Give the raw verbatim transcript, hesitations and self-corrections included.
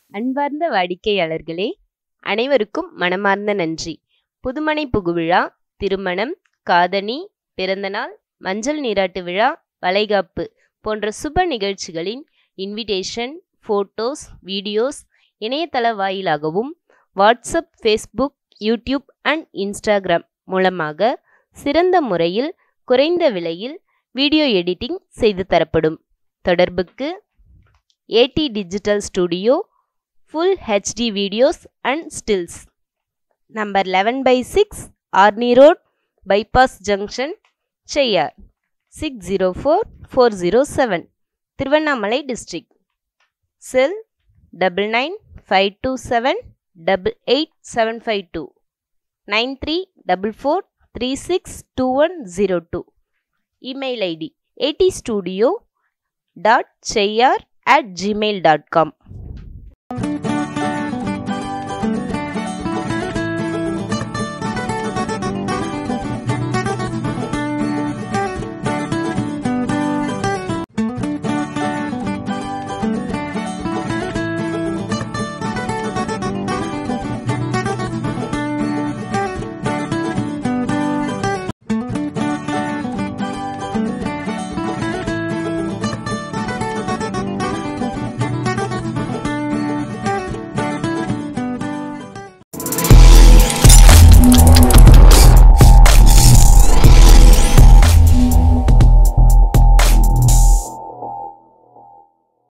அன்பார்ந்த வாடிக்கையாளர்களே, அனைவருக்கும் மனமார்ந்த நன்றி. புதுமனை புகுவிழா, திருமணம், காதணி, பிறந்தநாள், மஞ்சள் நீராட்டு விழா, வளைகாப்பு போன்ற சுப நிகழ்ச்சிகளின் இன்விடேஷன், ஃபோட்டோஸ், வீடியோஸ் இணையதள வாயிலாகவும் WhatsApp, Facebook, YouTube and Instagram மூலமாக சிறந்த முறையில் குறைந்த விலையில் வீடியோ எடிட்டிங் செய்து தரப்படும். தொடர்புக்கு AD digital studio, full HD videos and stills, number eleven by six, Arni road, bypass junction, Cheyyar, six zero four four zero seven, Tiruvannamalai district. Cell double nine five two seven double eight seven five two, nine three double four three six two one zero two. Email ID AD studio dot Cheyyar at Gmail dot com.